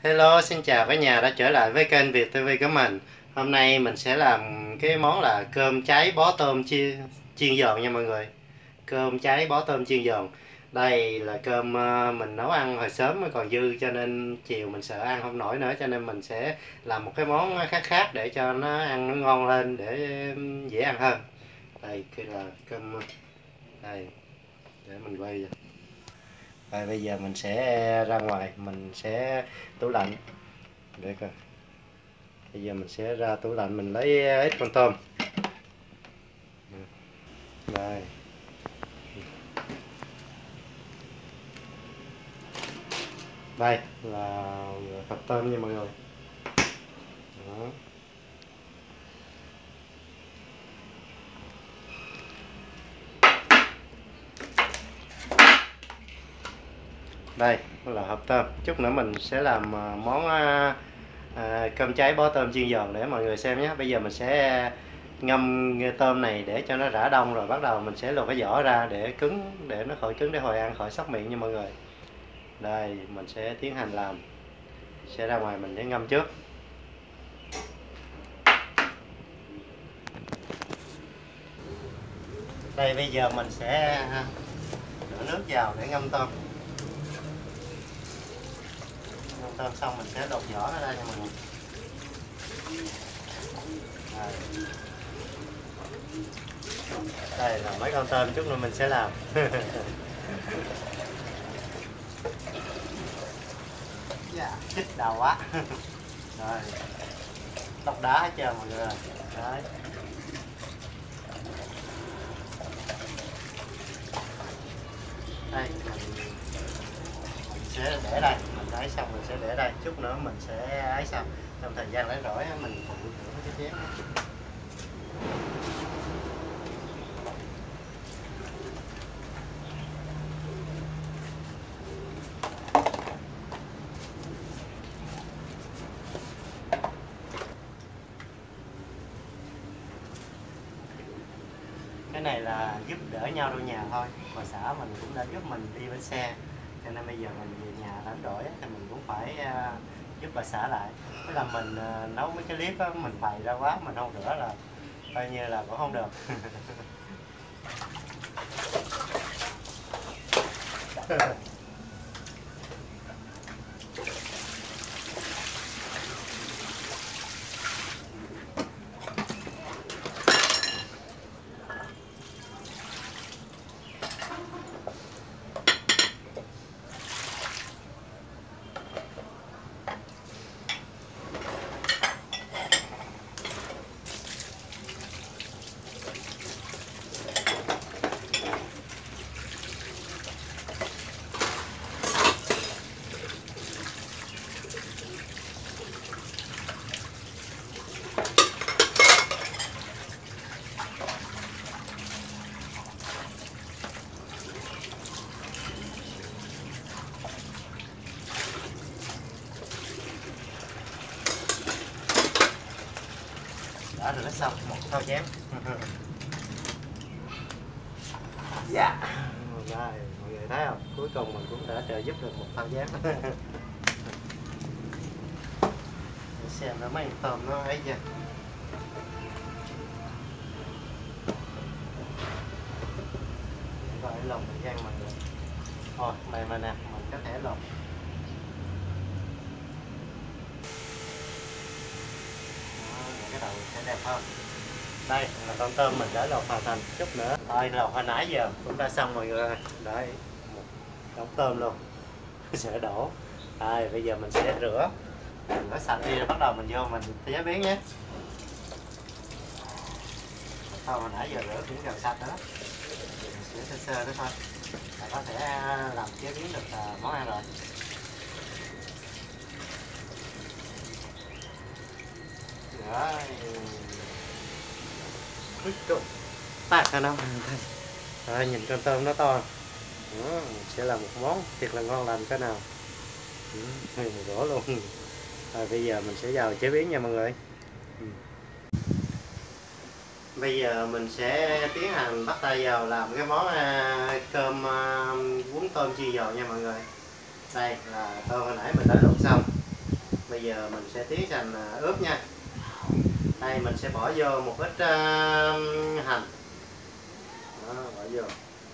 Hello, xin chào cả nhà đã trở lại với kênh Việt TV của mình. Hôm nay mình sẽ làm cái món là cơm cháy bó tôm chiên giòn nha mọi người. Cơm cháy bó tôm chiên giòn. Đây là cơm mình nấu ăn hồi sớm mới còn dư, cho nên chiều mình sợ ăn không nổi nữa, cho nên mình sẽ làm một cái món khác khác để cho nó ăn nó ngon lên, để dễ ăn hơn. Đây cái là cơm đây, để mình quay. Rồi bây giờ mình sẽ ra ngoài, mình sẽ tủ lạnh để coi. Bây giờ mình sẽ ra tủ lạnh, mình lấy ít con tôm. Đây. Đây là thịt tôm nha mọi người. Đó. Đây là hộp tôm. Chút nữa mình sẽ làm món cơm cháy bó tôm chiên giòn để mọi người xem nhé. Bây giờ mình sẽ ngâm tôm này để cho nó rã đông, rồi bắt đầu mình sẽ lột cái vỏ ra để cứng, để nó khỏi cứng, để hồi ăn khỏi sóc miệng nha mọi người. Đây mình sẽ tiến hành làm, sẽ ra ngoài mình sẽ ngâm trước. Đây bây giờ mình sẽ đổ nước vào để ngâm tôm. Ngâm tôm xong mình sẽ lột vỏ nó ra cho mọi người. Đây là mấy con tôm chút nữa mình sẽ làm. Thích đầu quá. Rồi độc đá hết trơn mọi người. Đấy. Đây mình sẽ để đây, mình ấy xong mình sẽ để đây, chút nữa mình sẽ ấy xong, trong thời gian lấy rỗi mình phụ rửa cái chén. Cái này là giúp đỡ nhau trong nhà thôi, bà xã mình cũng đã giúp mình đi bánh xe, cho nên bây giờ mình về nhà đánh đổi thì mình cũng phải giúp bà xã lại. Tức là mình nấu mấy cái clip á, mình bày ra quá mình không rửa là coi như là cũng không được. Đã rửa xong một thau chén. Dạ. Đây, mọi người thấy không? Cuối cùng mình cũng đã trợ giúp được một thau chén. Để xem nó mấy con tôm nó ấy chưa. Rồi lồng thời gian mọi người. Thôi này mà nè, mình có thể lồng. Cái đầu sẽ đẹp hơn. Đây là con tôm mình đã lột hoàn thành, chút nữa thôi lột hồi nãy giờ cũng đã xong mọi người. Đây một đống tôm luôn. Sẽ đổ. Đây bây giờ mình sẽ rửa sạch đi rồi bắt đầu mình vô mình chế biến nhé. Thôi hồi nãy giờ rửa cũng gần sạch đó, mình sẽ sơ sơ đó thôi là có thể làm chế biến được món ăn rồi. Rồi cuối cùng tạt ra đâu. Rồi nhìn con tôm nó to. Đó, sẽ là một món thiệt là ngon lành cái nào. Gỗ luôn. Rồi bây giờ mình sẽ vào chế biến nha mọi người. Bây giờ mình sẽ tiến hành bắt tay vào làm cái món cơm cuốn tôm chiên giòn nha mọi người. Đây là tôm hồi nãy mình đã luộc xong. bây giờ mình sẽ tiến hành ướp nha. Đây mình sẽ bỏ vô một ít hành. Đó, bỏ vô.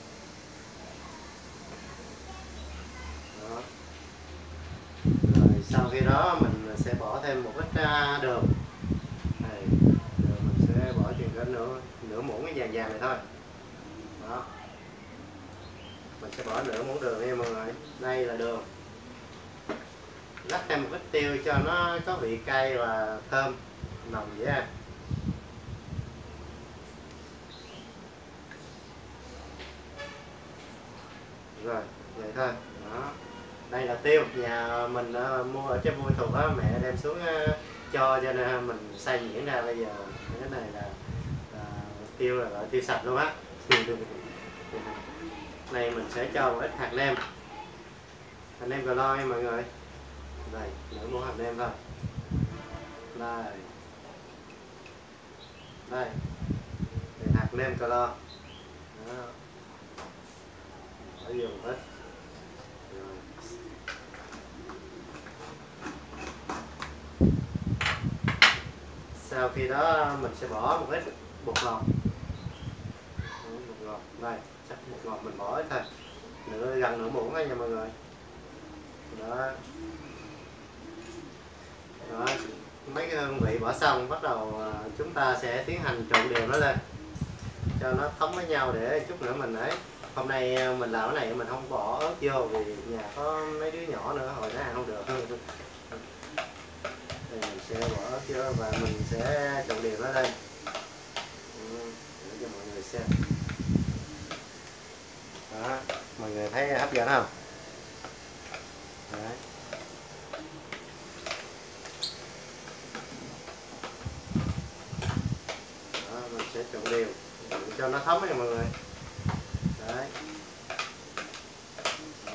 Đó. Rồi sau khi đó mình sẽ bỏ thêm một ít đường. Đây, đường mình sẽ bỏ chừng có nửa muỗng cái vàng vàng này thôi. Đó. Mình sẽ bỏ nửa muỗng đường nha mọi người. Đây là đường. Rắc thêm một ít tiêu cho nó có vị cay và thơm, nồng dễ ăn. Rồi, vậy thôi. Đó. Đây là tiêu, nhà mình mua ở trên Buôn Thuộc á, mẹ đem xuống cho nên mình xay nhuyễn ra. Bây giờ cái này là tiêu, là loại tiêu sạch luôn á. Này mình sẽ cho một ít hạt nêm, hạt nêm cà lo nha mọi người. Đây, nửa muỗng hạt nêm thôi. Đây, đây, hạt nêm cà lo. Đó. Bỏ vô một ít. Rồi. Sau khi đó mình sẽ bỏ một ít bột ngọt. Bột ngọt đây, chắc bột ngọt mình bỏ ít thôi, gần nửa muỗng nha mọi người. Đó. Đó, mấy cái hương vị bỏ xong, bắt đầu chúng ta sẽ tiến hành trộn đều nó lên cho nó thấm với nhau, để chút nữa mình ấy. Hôm nay mình làm cái này mình không bỏ ớt vô vì nhà có mấy đứa nhỏ nữa, hồi nó ăn không được. Thì mình sẽ bỏ ớt vô và mình sẽ trộn đều nó lên để cho mọi người xem. Đó, mọi người thấy hấp dẫn không? Đấy. Đó, mình sẽ trộn đều cho nó thấm nha mọi người. Đấy. Đó.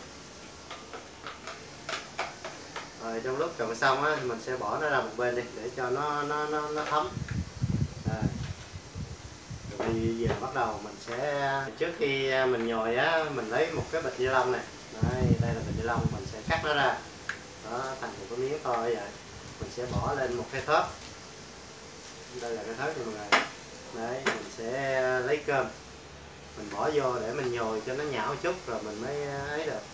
Rồi trong lúc trộn xong á, thì mình sẽ bỏ nó ra một bên đi để cho nó thấm. Rồi. Rồi bây giờ bắt đầu mình sẽ, trước khi mình nhồi á, mình lấy một cái bịch ni lông này. Đây là bịch ni lông, mình sẽ cắt nó ra. Đó, thành một cái miếng to vậy. Mình sẽ bỏ lên một cái thớt. Đây là cái thớt nha mọi người. Đấy, mình sẽ lấy cơm, mình bỏ vô để mình nhồi cho nó nhão một chút rồi mình mới ấy được.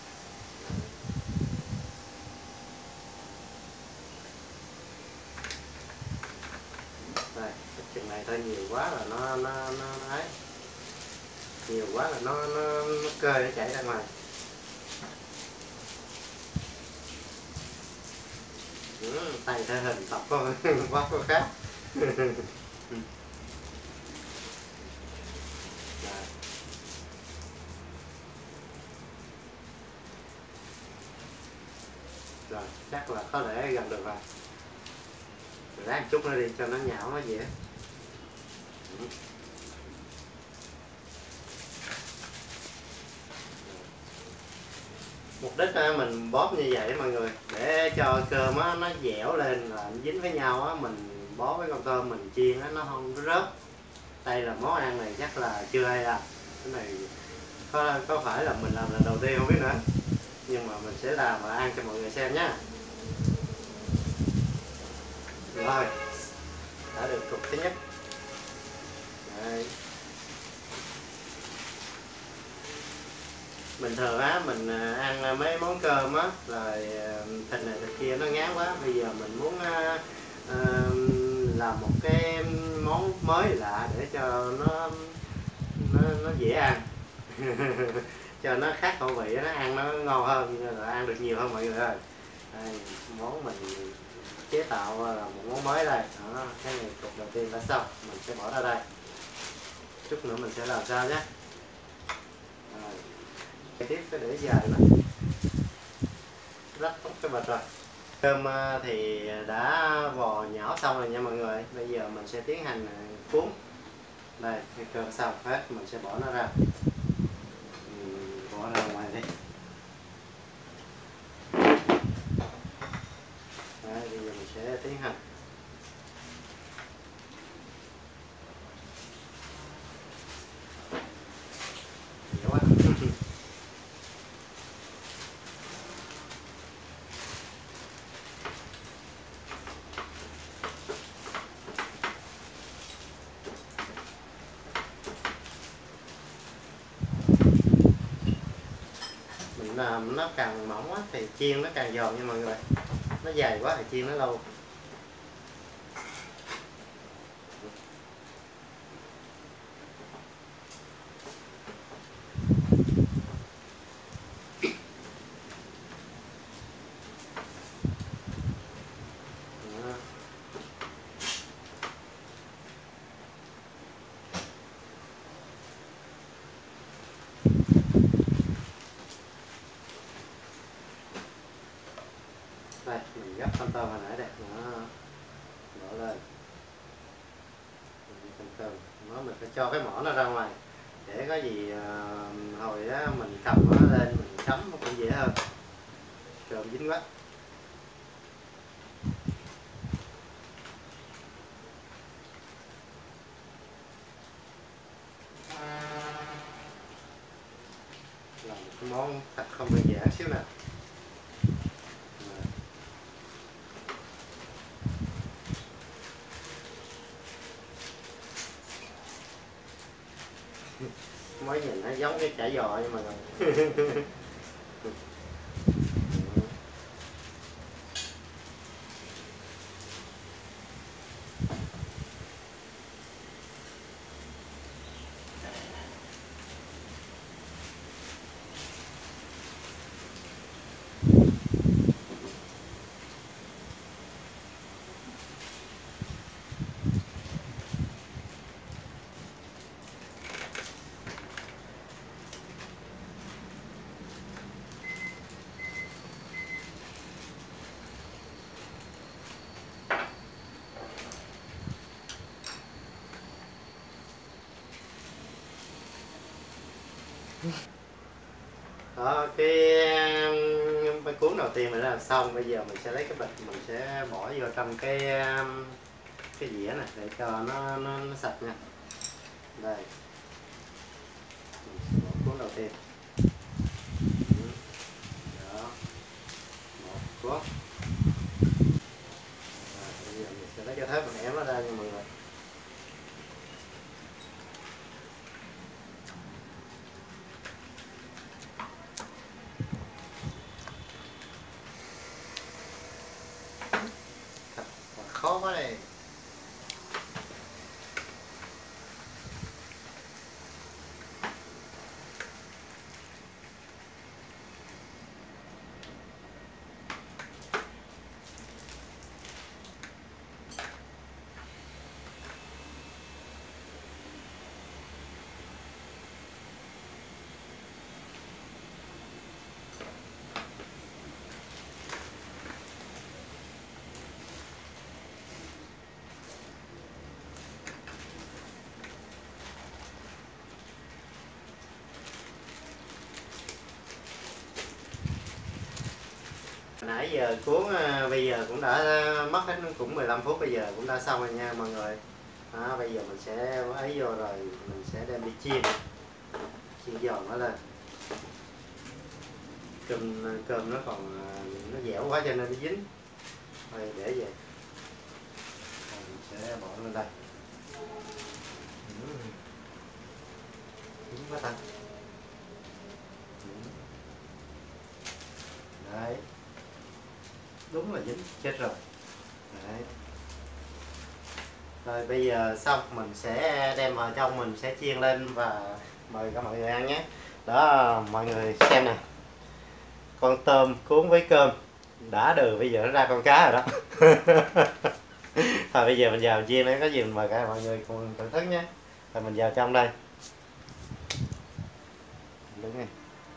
Đây, cái chừng này thôi, nhiều quá là nó ấy, nhiều quá là nó cơi, nó chảy ra ngoài. Tay thể hình tập con quá có khác. Rồi, chắc là có thể gần được rồi. Rồi ráng chút nữa đi cho nó nhão nó dễ. Mục đích mình bóp như vậy mọi người, để cho cơm á, nó dẻo lên là nó dính với nhau á, mình bó với con tôm mình chiên á, nó không có rớt. Đây là món ăn này chắc là chưa ai làm. Cái này có phải là mình làm lần đầu tiên không biết nữa, nhưng mà mình sẽ làm và ăn cho mọi người xem nhé. Rồi, đã được cục thứ nhất. Đây. Bình thường á, mình ăn mấy món cơm á, rồi thịt này thịt kia nó ngán quá. Bây giờ mình muốn làm một cái món mới lạ để cho nó dễ ăn. Cho nó khác khẩu vị, nó ăn nó ngon hơn, rồi ăn được nhiều hơn mọi người ơi. Đây, món mình chế tạo là một món mới đây. Đó, cái này cục đầu tiên đã xong, mình sẽ bỏ ra đây. Chút nữa mình sẽ làm sao nhé. Tiếp cái để dài này, rất tốt cái bịch rồi. Cơm thì đã vò nhỏ xong rồi nha mọi người. Bây giờ mình sẽ tiến hành cuốn. Đây, cái cơm xong hết, mình sẽ bỏ nó ra. Bỏ ra ngoài đi. Đấy, bây giờ mình sẽ tiến hành. Dễ quá. nó càng mỏng á, thì chiên nó càng giòn nha mọi người. Nó dày quá thì chiên nó lâu. Đây, mình gấp con tôm hồi nãy đây, đó, đổ lên. Con tôm, mình phải cho cái mỏ nó ra ngoài để có gì hồi đó mình cầm nó lên mình chấm nó cũng dễ hơn. Cơm dính quá. Làm một cái món thật không đơn giản xíu nè. Mới nhìn nó giống cái chả giò nhưng mà đó, cái cuốn đầu tiên mình đã làm xong. Bây giờ mình sẽ lấy cái bịch, mình sẽ bỏ vô trong cái dĩa này để cho nó sạch nha. Đây, mình sẽ bỏ cuốn đầu tiên. Đó, một cuốn. Bây giờ mình sẽ lấy cái thớt mình ém nó ra nha mọi người. Khó quá đây. Nãy giờ cuốn bây giờ cũng đã mất hết cũng 15 phút, bây giờ cũng đã xong rồi nha mọi người. Đó, bây giờ mình sẽ ấy vô rồi mình sẽ đem đi chiên giòn nó lên. Cơm nó còn nó dẻo quá cho nên nó dính. Thôi để vậy. Rồi mình sẽ bỏ lên đây. Dính quá ta. Đấy, đúng là dính, chết rồi. Đấy. Rồi bây giờ xong mình sẽ đem vào trong, mình sẽ chiên lên và mời các mọi người ăn nhé. Đó mọi người xem nè, con tôm cuốn với cơm đã được, bây giờ nó ra con cá rồi đó. Thôi bây giờ mình vào chiên đấy, có gì mình mời cả mọi người cùng thưởng thức nhé. Rồi mình vào trong đây. Đúng rồi.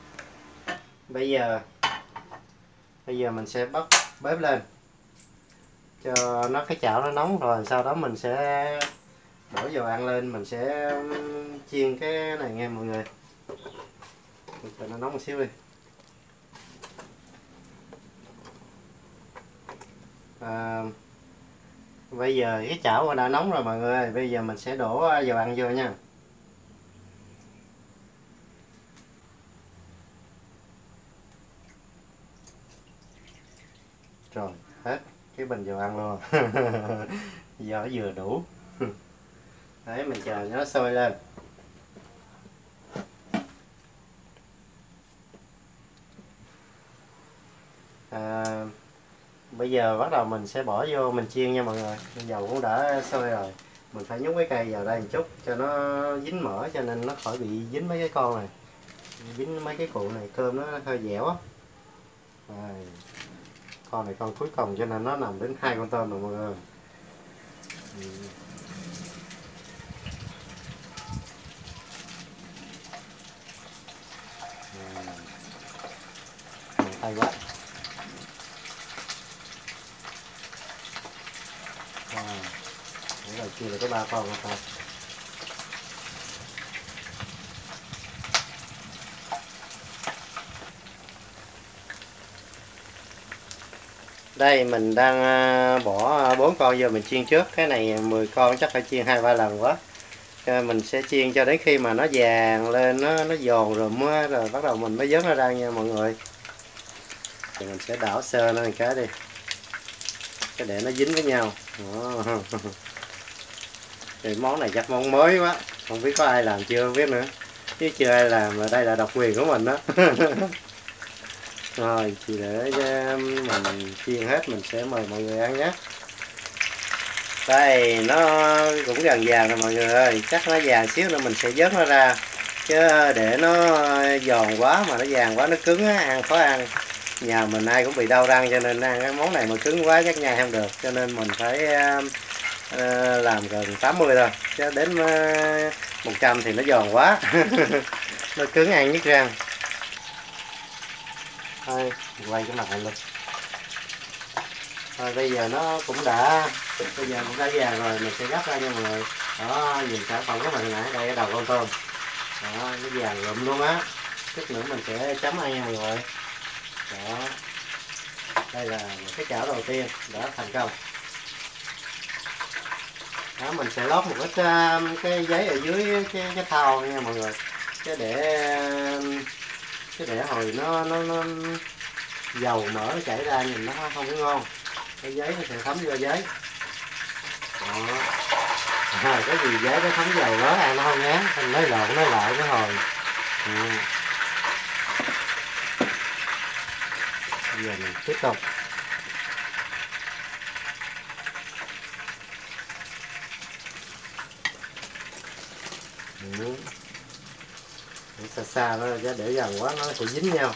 Bây giờ mình sẽ bắt bếp lên cho nó cái chảo nó nóng, rồi sau đó mình sẽ đổ dầu ăn lên, mình sẽ chiên cái này nghe mọi người. Cho nó nóng một xíu đi. Bây giờ cái chảo đã nóng rồi mọi người, bây giờ mình sẽ đổ dầu ăn vô nha. Rồi hết cái bình dầu ăn luôn. Giờ vừa đủ. Đấy, mình chờ nó sôi lên. Bây giờ bắt đầu mình sẽ bỏ vô mình chiên nha mọi người. Dầu cũng đã sôi rồi. Mình phải nhúng cái cây vào đây một chút cho nó dính mỡ, cho nên nó khỏi bị dính mấy cái con này, dính mấy cái cuộn này, cơm nó hơi dẻo á. Con này con cuối cùng cho nên nó nằm đến 2 con tôm rồi mọi người. Tay quá. Để rồi chia là có 3 con rồi ta. Đây mình đang bỏ 4 con vô mình chiên trước. Cái này 10 con chắc phải chiên 2-3 lần quá. Mình sẽ chiên cho đến khi mà nó vàng lên, nó giòn rụm á, rồi bắt đầu mình mới vớt nó ra nha mọi người. Thì mình sẽ đảo sơ nó một cái đi, cái để nó dính với nhau. Thì món này chắc món mới quá, không biết có ai làm chưa, không biết nữa, chứ chưa ai làm, mà đây là độc quyền của mình đó. Rồi chỉ để mình chiên hết mình sẽ mời mọi người ăn nhé. Đây nó cũng gần vàng rồi mọi người ơi, chắc nó vàng xíu nữa mình sẽ vớt nó ra, chứ để nó giòn quá mà nó vàng quá nó cứng á, ăn khó ăn. Nhà mình ai cũng bị đau răng cho nên ăn cái món này mà cứng quá chắc nhai không được, cho nên mình phải làm gần 80 thôi, chứ đến 100 thì nó giòn quá. Nó cứng ăn nhức răng. Thôi quay cái mặt này luôn. Rồi bây giờ nó cũng đã vàng rồi, mình sẽ gấp ra nha mọi người. Đó, nhìn sản phẩm của mình hồi nãy, đây cái đầu con tôm đó, nó vàng rụm luôn á. Chút nữa mình sẽ chấm ăn nha mọi người. Đó, đây là cái chảo đầu tiên đã thành công. Đó, mình sẽ lót một ít cái giấy ở dưới cái thau nha mọi người, chứ để hồi nó dầu mỡ nó chảy ra nhìn nó không có ngon, cái giấy nó sẽ thấm vô giấy. Đó. Cái gì giấy nó thấm dầu đó ăn nó không ngán, anh nói lộn nói lại cái hồi. Bây giờ mình tiếp tục. Xa xa nó ra, để gần quá nó sẽ dính nhau.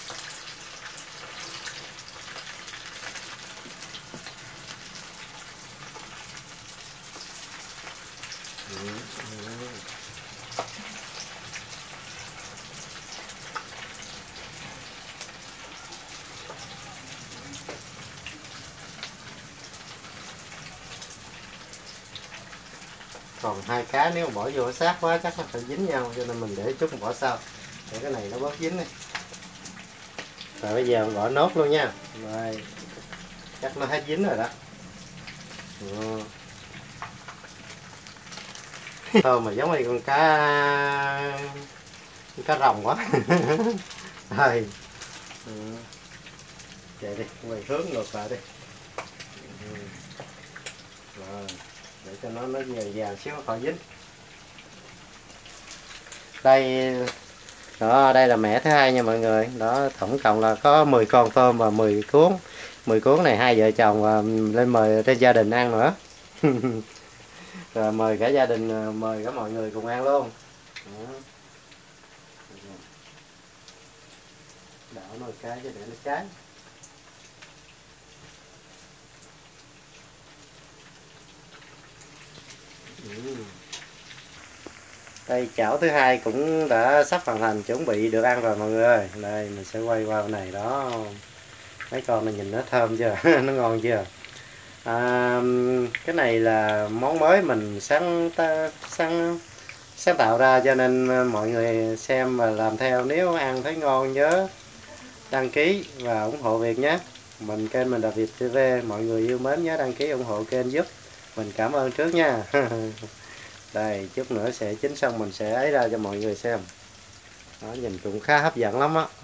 Còn 2 cái nếu mà bỏ vô sát quá chắc nó phải dính nhau, cho nên mình để chút bỏ sau để cái này nó bớt dính đi. Rồi bây giờ mình bỏ nốt luôn nha. Rồi chắc nó hết dính rồi đó. Thôi mà giống như con cá rồng quá. Rồi chạy đi, quay hướng ngược lại đi. Rồi để cho nó vàng vàng xíu khỏi dính. Đây đó, đây là mẻ thứ hai nha mọi người. Đó, tổng cộng là có 10 con tôm và 10 cuốn này hai vợ chồng và lên mời trên gia đình ăn nữa. Rồi mời cả gia đình, mời cả mọi người cùng ăn luôn. Đó. Đảo nồi cái cho để nó cháy. Đây chảo thứ hai cũng đã sắp hoàn thành, chuẩn bị được ăn rồi mọi người ơi. Đây mình sẽ quay qua bên này đó. Mấy con này nhìn nó thơm chưa? Nó ngon chưa? Cái này là món mới mình sáng tạo ra, cho nên mọi người xem và làm theo. Nếu ăn thấy ngon nhớ đăng ký và ủng hộ Việt nhé. Kênh mình là Việt TV, mọi người yêu mến nhớ đăng ký ủng hộ kênh giúp mình, cảm ơn trước nha. Đây chút nữa sẽ chín xong mình sẽ ấy ra cho mọi người xem. Đó, nhìn cũng khá hấp dẫn lắm á.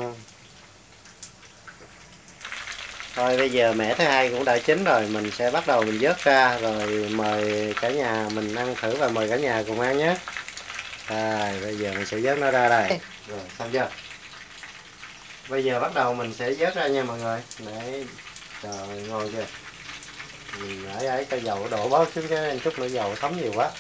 Thôi bây giờ mẻ thứ hai cũng đã chín rồi, mình sẽ bắt đầu mình vớt ra rồi mời cả nhà mình ăn thử và mời cả nhà cùng ăn nhé. Đây bây giờ mình sẽ vớt nó ra đây. Rồi xong chưa? Bây giờ bắt đầu mình sẽ vớt ra nha mọi người. Để Trời ngon chưa. Mình ấy cho dầu đổ bớt xuống cái chút nữa dầu thấm nhiều quá.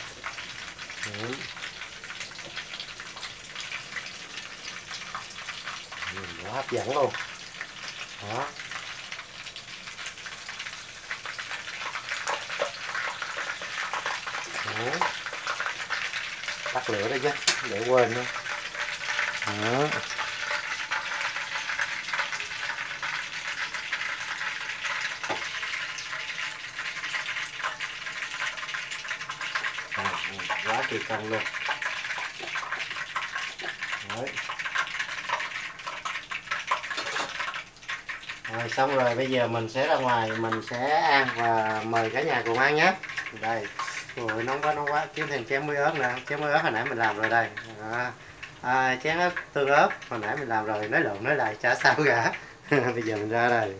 Quá hấp dẫn luôn đó. Tắt lửa đó chứ để quên nữa đó. Quá kỳ công luôn. Đấy. Rồi xong rồi, bây giờ mình sẽ ra ngoài mình sẽ ăn và mời cả nhà cùng ăn nhé. Đây, ôi nóng quá, kiếm thêm chén muối ớt nè, chén muối ớt hồi nãy mình làm rồi đây. Chén ớt tương ớt hồi nãy mình làm rồi, nói lộn nói lại chả sao cả. Bây giờ mình ra đây.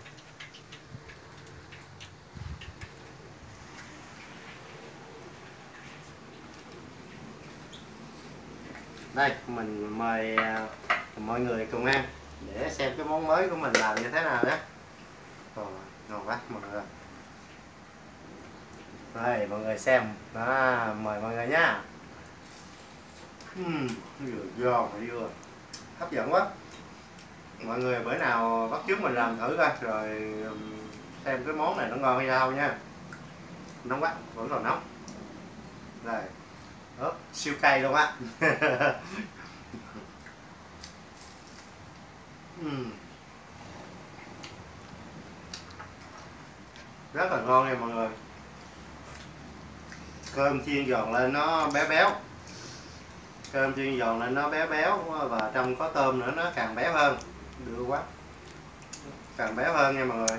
Đây, mình mời mọi người cùng ăn để xem cái món mới của mình làm như thế nào nhé. Ngon quá mọi người. Đây, mọi người xem. Đó, mời mọi người nhá. Giòn vừa hấp dẫn quá. Mọi người bữa nào bắt chước mình làm thử coi rồi xem cái món này nó ngon hay sao nha. Nóng quá, vẫn còn nóng. Đây. Ớt siêu cay luôn á. Rất là ngon nha mọi người. Cơm chiên giòn lên nó béo béo. Cơm chiên giòn lên nó béo béo và trong có tôm nữa nó càng béo hơn. Được quá. Càng béo hơn nha mọi người.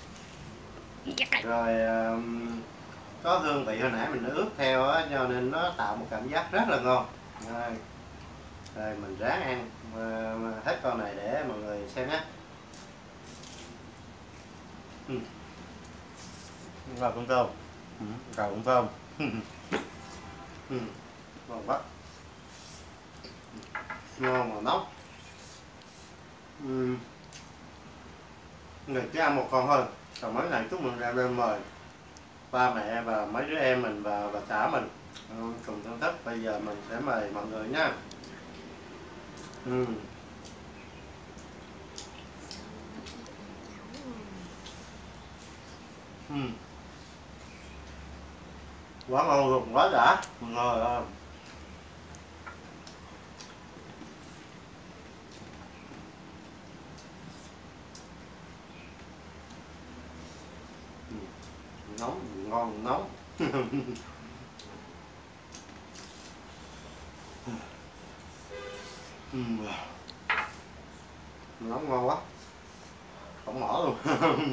Rồi có hương vị hồi nãy mình đã ướp theo á, cho nên nó tạo một cảm giác rất là ngon. Rồi mình ráng ăn hết con này để mọi người xem nhé. Rồi con tôm. Rồi con tôm. Ngon quá. Ngon mà nóng. Người chỉ ăn một con thôi. Còn mấy này chút mình ra bên mời ba mẹ và mấy đứa em mình và bà xã mình cùng thưởng thức. Bây giờ mình sẽ mời mọi người nha. Quá ngon luôn, quá đã. Ngon. Nóng, ngon, nóng. Nóng ngon quá, không mỡ luôn.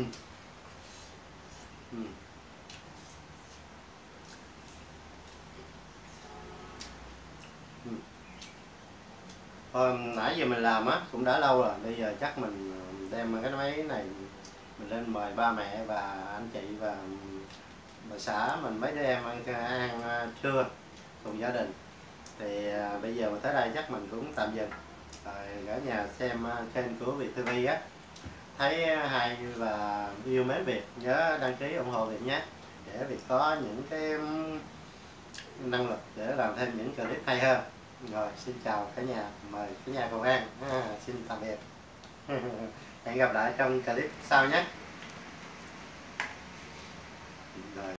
Nãy giờ mình làm á cũng đã lâu rồi, bây giờ chắc mình đem cái máy này mình lên mời ba mẹ và anh chị và bà xã mình mấy đứa em ăn trưa cùng gia đình. Thì bây giờ mình tới đây chắc mình cũng tạm dừng. Cả nhà xem kênh của Việt TV á, thấy hay và yêu mến Việt nhớ đăng ký ủng hộ Việt nhé, để Việt có những cái năng lực để làm thêm những clip hay hơn. Rồi xin chào cả nhà, mời cả nhà cùng ăn. Xin tạm biệt. Hẹn gặp lại trong clip sau nhé.